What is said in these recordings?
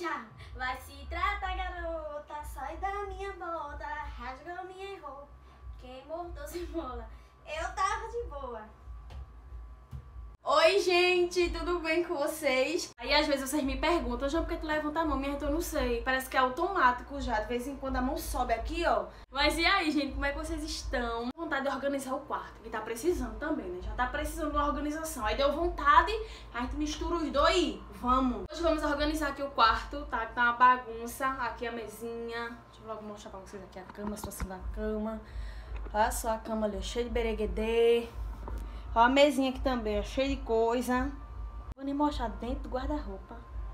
Tchau. Vai se tratar, garota, sai da minha bota, rasgou minha roupa, queimou doce mola. Eu tava de boa. Oi, gente, tudo bem com vocês? Aí às vezes vocês me perguntam, já, por que tu levanta a mão? Minha gente, eu não sei, parece que é automático já, de vez em quando a mão sobe aqui, ó. Mas e aí, gente, como é que vocês estão? Vontade de organizar o quarto, que tá precisando também, né? Já tá precisando de uma organização. Aí deu vontade, a gente mistura os dois, vamos. Hoje vamos organizar aqui o quarto, tá? Que tá uma bagunça, aqui a mesinha. Deixa eu logo mostrar pra vocês aqui a cama, a situação da cama. Olha só a cama ali, ó, cheia de bereguedê. Ó a mesinha aqui também, ó, cheia de coisa. Vou nem mostrar dentro do guarda-roupa.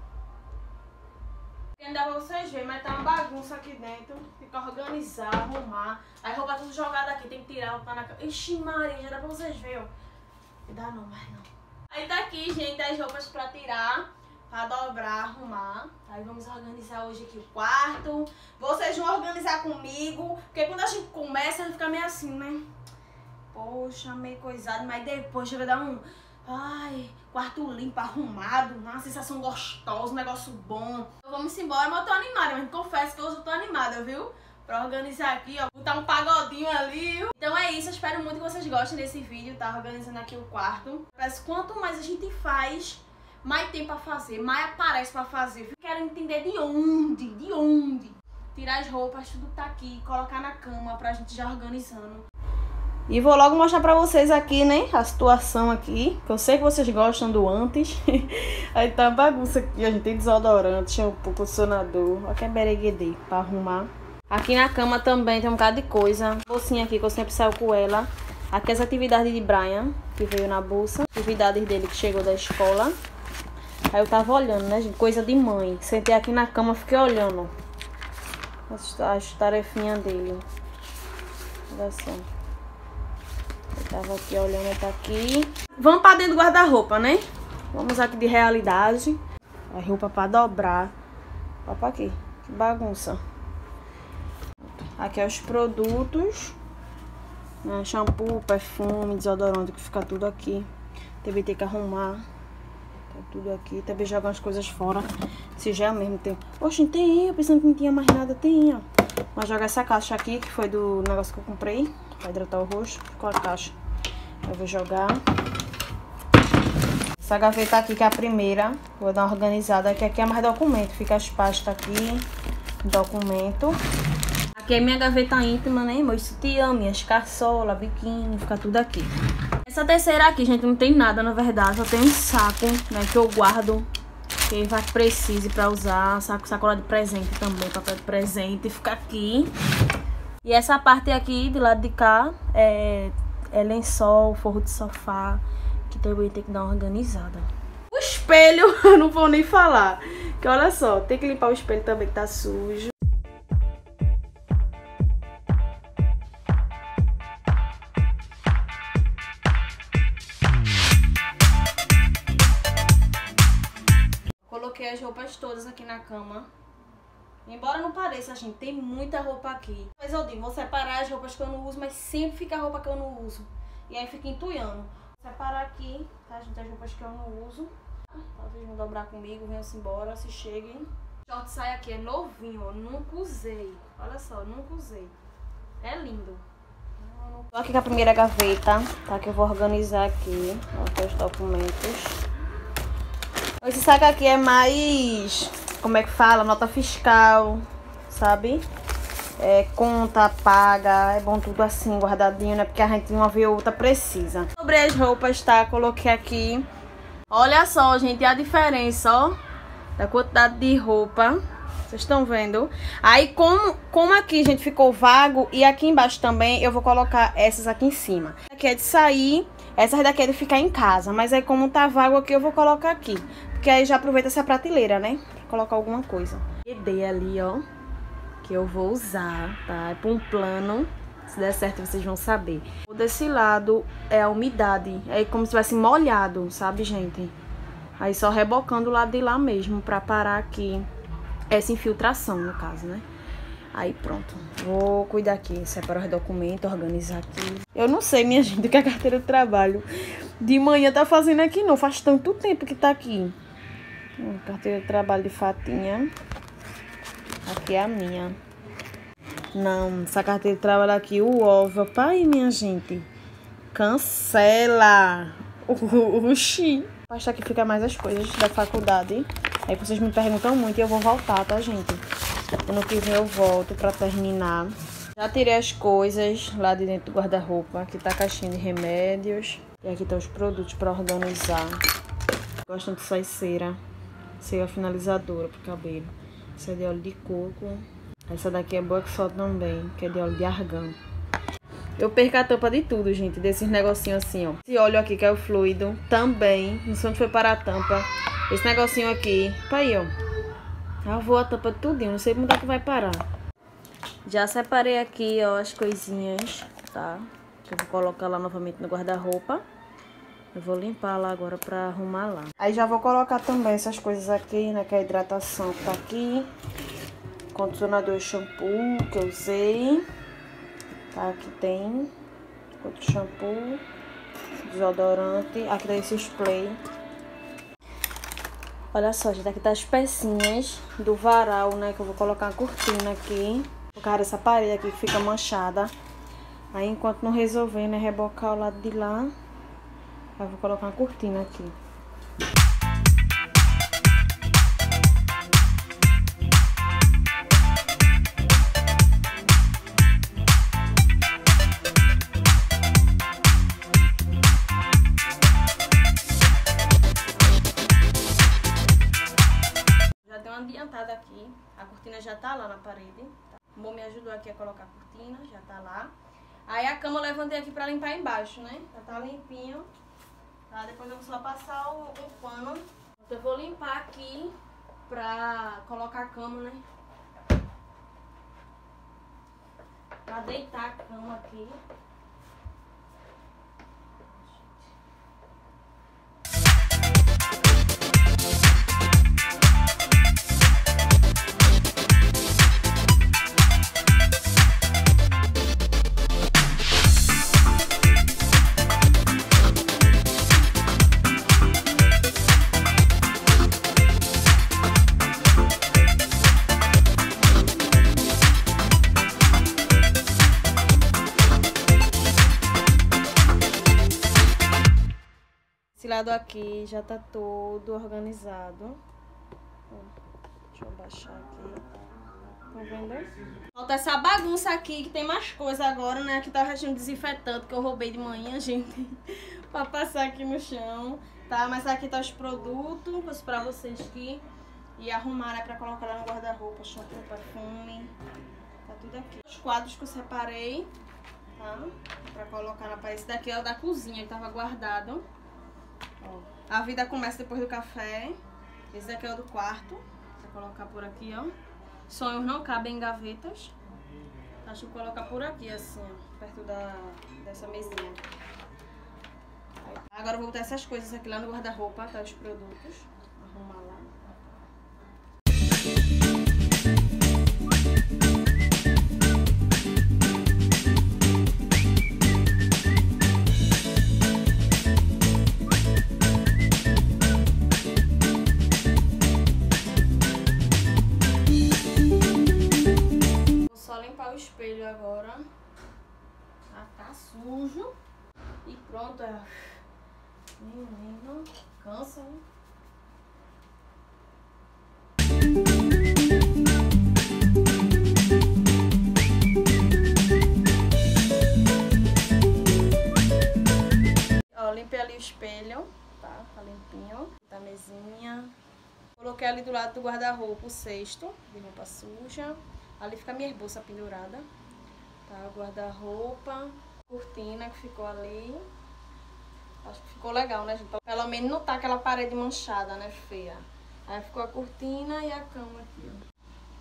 Não dá pra vocês verem, mas tá uma bagunça aqui dentro. Tem que organizar, arrumar. Aí roupa tudo jogada aqui, tem que tirar, botar na cama. Ixi, Maria, já dá pra vocês verem, ó. Não dá não, mas não. Aí tá aqui, gente, as roupas pra tirar, pra dobrar, arrumar. Aí vamos organizar hoje aqui o quarto. Vocês vão organizar comigo, porque quando a gente começa, fica meio assim, né? Poxa, meio coisado, mas depois chega a dar um... Ai, quarto limpo, arrumado, uma sensação gostosa, um negócio bom. Então vamos embora, mas eu tô animada, mas confesso que hoje eu tô animada, viu? Pra organizar aqui, ó, botar um pagodinho ali. Então é isso, eu espero muito que vocês gostem desse vídeo, tá? Organizando aqui o quarto. Parece que quanto mais a gente faz, mais tem pra fazer, mais aparece pra fazer. Eu quero entender de onde. Tirar as roupas, tudo tá aqui, colocar na cama pra gente já organizando. E vou logo mostrar pra vocês aqui, né, a situação aqui, que eu sei que vocês gostam do antes. Aí tá uma bagunça aqui, a gente tem desodorante, shampoo, condicionador, ó que é bereguedê pra arrumar. Aqui na cama também tem um bocado de coisa. Bolsinha aqui que eu sempre saio com ela. Aqui as atividades de Brian, que veio na bolsa. Atividades dele que chegou da escola. Aí eu tava olhando, né, gente, coisa de mãe. Sentei aqui na cama, fiquei olhando as tarefinhas dele. Olha só. Eu tava aqui olhando, tá aqui. Vamos pra dentro do guarda-roupa, né? Vamos aqui de realidade. A roupa pra dobrar. Ó pra aqui, que bagunça. Aqui é os produtos, né? Shampoo, perfume, desodorante, que fica tudo aqui. Também tem que arrumar. Tá tudo aqui. Também jogar as coisas fora. Se já mesmo tem. Poxa, tem, eu pensando que não tinha mais nada, tem, ó. Mas jogar essa caixa aqui, que foi do negócio que eu comprei. Pra hidratar o rosto, ficou a caixa. Eu vou jogar. Essa gaveta aqui, que é a primeira. Vou dar uma organizada, que aqui é mais documento. Fica as pastas aqui, documento. Aqui é minha gaveta íntima, né? Meu sutiã, minhas carçolas, biquíni, fica tudo aqui. Essa terceira aqui, gente, não tem nada, na verdade. Só tem um saco, né, que eu guardo. Que vai precise pra usar. Sacola de presente também, papel de presente. Fica aqui. E essa parte aqui, do lado de cá, é lençol, forro de sofá, que também tem que dar uma organizada. O espelho, eu não vou nem falar. Que olha só, tem que limpar o espelho também, que tá sujo. Coloquei as roupas todas aqui na cama. Embora não pareça, gente, tem muita roupa aqui. Mas eu digo, vou separar as roupas que eu não uso, mas sempre fica a roupa que eu não uso. E aí fica entulhando. Vou separar aqui, tá, gente, as roupas que eu não uso. Vocês vão dobrar comigo, venham-se embora, se cheguem. O short sai aqui, é novinho, ó, nunca usei. Olha só, nunca usei. É lindo. Tô aqui com a primeira gaveta, tá, que eu vou organizar aqui. Ó, os documentos. Esse saco aqui é mais... Como é que fala? Nota fiscal, sabe? Conta, paga, é bom tudo assim, guardadinho, né? Porque a gente uma vez ou outra precisa. Sobre as roupas, tá? Coloquei aqui. Olha só, gente, a diferença, ó. Da quantidade de roupa. Vocês estão vendo? Aí, como aqui, gente, ficou vago, e aqui embaixo também, eu vou colocar essas aqui em cima. Aqui é de sair, essas daqui é de ficar em casa. Mas aí, como tá vago aqui, eu vou colocar aqui. Porque aí já aproveita essa prateleira, né? Colocar alguma coisa. Ideia ali, ó, que eu vou usar, tá? É pra um plano. Se der certo, vocês vão saber. Desse lado é a umidade. É como se tivesse molhado, sabe, gente? Aí só rebocando o lado de lá mesmo, pra parar aqui essa infiltração, no caso, né? Aí pronto. Vou cuidar aqui, separar os documentos, organizar aqui. Eu não sei, minha gente, o que a carteira de trabalho de manhã tá fazendo aqui, não. Faz tanto tempo que tá aqui. Carteira de trabalho de fatinha. Aqui é a minha. Não, essa carteira de trabalho aqui, o OVA. Pai, minha gente. Cancela. Oxi. Acho que aqui fica mais as coisas da faculdade. Aí vocês me perguntam muito e eu vou voltar, tá, gente? Ano que vem eu volto pra terminar. Já tirei as coisas lá de dentro do guarda-roupa. Aqui tá a caixinha de remédios. E aqui tá os produtos pra organizar. Gosto de sair cera finalizadora pro cabelo. Essa é de óleo de coco. Essa daqui é boa que só também, que é de óleo de argão. Eu perco a tampa de tudo, gente, desses negocinhos assim, ó. Esse óleo aqui, que é o fluido, também. Não sei onde foi parar a tampa. Esse negocinho aqui, tá aí, ó. Já vou a tampa de tudinho, não sei onde é que vai parar. Já separei aqui, ó, as coisinhas, tá? Que eu vou colocar lá novamente no guarda-roupa. Eu vou limpar lá agora pra arrumar lá. Aí já vou colocar também essas coisas aqui, né? Que é a hidratação que tá aqui. Condicionador e shampoo que eu usei. Tá, aqui tem outro shampoo, desodorante. Aqui tem esse spray. Olha só, gente, aqui tá as pecinhas do varal, né? Que eu vou colocar a cortina aqui. Por causa dessa parede aqui que fica manchada. Aí enquanto não resolver, né? Rebocar o lado de lá. Eu vou colocar uma cortina aqui. Já deu uma adiantada aqui. A cortina já tá lá na parede. O amor me ajudou aqui a colocar a cortina, já tá lá. Aí a cama eu levantei aqui pra limpar embaixo, né? Já tá limpinho. Tá, depois eu vou só passar o pano. Então eu vou limpar aqui pra colocar a cama, né? Pra deitar a cama aqui. Esse lado aqui já tá todo organizado. Deixa eu baixar aqui. Tá vendo? Falta essa bagunça aqui, que tem mais coisa agora, né? Aqui tá o restinho desinfetante que eu roubei de manhã, gente. Pra passar aqui no chão. Tá? Mas aqui tá os produtos pra vocês aqui. E arrumar, né? Pra colocar lá no guarda-roupa. Shampoo, perfume. Tá tudo aqui. Os quadros que eu separei. Tá? Pra colocar na parede. Esse daqui é o da cozinha, que tava guardado. Ó, a vida começa depois do café. Esse daqui é o do quarto. Vou colocar por aqui, ó. Sonhos não cabem em gavetas. Acho que vou colocar por aqui, assim, ó, perto dessa mesinha. Aí, agora eu vou botar essas coisas aqui lá no guarda-roupa, tá? Os produtos. Arrumar lá. O espelho agora. Ah, tá sujo. E pronto, é. Menino, cansa, hein? Ó, limpei ali o espelho, tá? Tá limpinho. Tá a mesinha. Coloquei ali do lado do guarda-roupa o cesto de roupa suja. Ali fica a minha bolsa pendurada, tá? O guarda-roupa, cortina que ficou ali. Acho que ficou legal, né, gente? Pelo menos não tá aquela parede manchada, né, feia. Aí ficou a cortina e a cama aqui, ó.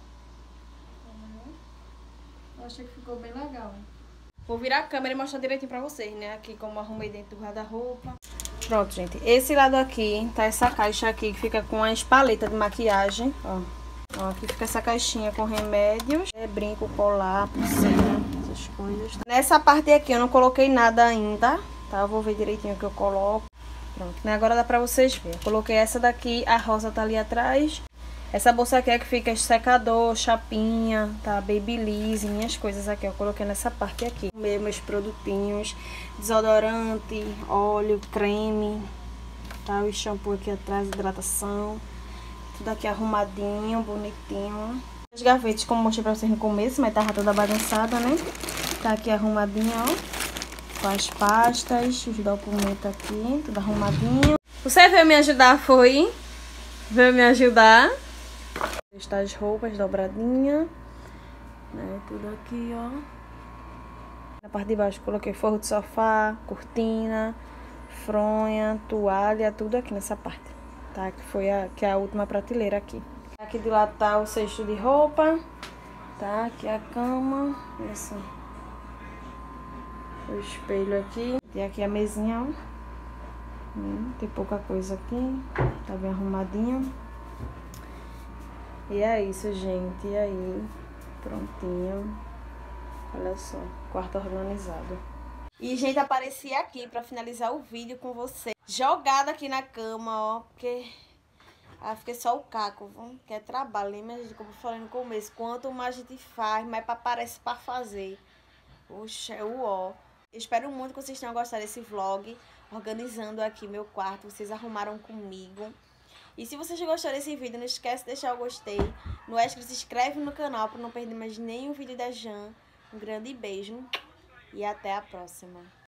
Eu achei que ficou bem legal. Vou virar a câmera e mostrar direitinho pra vocês, né? Aqui como arrumei dentro do guarda-roupa. Pronto, gente. Esse lado aqui, tá essa caixa aqui que fica com as paletas de maquiagem, ó. Ó, aqui fica essa caixinha com remédios, brinco, colar, pulseira, essas coisas. Nessa parte aqui eu não coloquei nada ainda, tá? Eu vou ver direitinho o que eu coloco. Pronto, né? Agora dá pra vocês verem. Coloquei essa daqui, a rosa tá ali atrás. Essa bolsa aqui é que fica secador, chapinha, tá? Babyliss, minhas coisas aqui, eu coloquei nessa parte aqui. Meus produtinhos, desodorante, óleo, creme, tá? O shampoo aqui atrás, hidratação. Tudo aqui arrumadinho, bonitinho. As gavetas, como mostrei pra vocês no começo, mas tava toda bagunçada, né? Tá aqui arrumadinho, ó. Com as pastas, os documentos aqui, tudo arrumadinho. Você veio me ajudar, foi? Veio me ajudar? Está as roupas dobradinhas, né? Tudo aqui, ó. Na parte de baixo coloquei forro de sofá, cortina, fronha, toalha, tudo aqui nessa parte, tá? Que foi que é a última prateleira aqui. Aqui de lado tá o cesto de roupa, tá? Aqui a cama, essa. O espelho aqui. E aqui a mesinha, ó. Tem pouca coisa aqui, tá bem arrumadinho. E é isso, gente. E aí, prontinho. Olha só, quarto organizado. E, gente, apareci aqui pra finalizar o vídeo com você. Jogada aqui na cama, ó. Porque... fiquei só o caco, viu? Que é trabalho, hein? Mas, como eu falei no começo, quanto mais a gente faz, mais parece pra fazer. Oxe, é o ó. Eu espero muito que vocês tenham gostado desse vlog. Organizando aqui meu quarto. Vocês arrumaram comigo. E se vocês gostaram desse vídeo, não esquece de deixar o gostei. Não esquece de se inscreve no canal para não perder mais nenhum vídeo da Jan. Um grande beijo e até a próxima.